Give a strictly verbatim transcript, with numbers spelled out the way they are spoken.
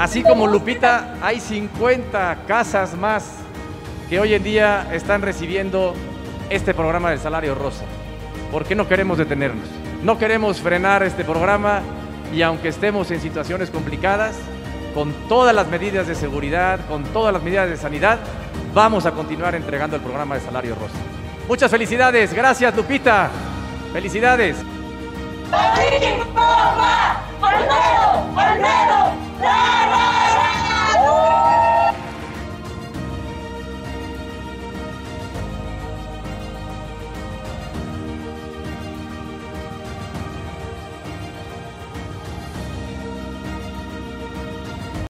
Así como Lupita, hay cincuenta casas más que hoy en día están recibiendo este programa del Salario Rosa. ¿Por qué no queremos detenernos? No queremos frenar este programa y aunque estemos en situaciones complicadas, con todas las medidas de seguridad, con todas las medidas de sanidad, vamos a continuar entregando el programa de Salario Rosa. Muchas felicidades. Gracias, Lupita. Felicidades.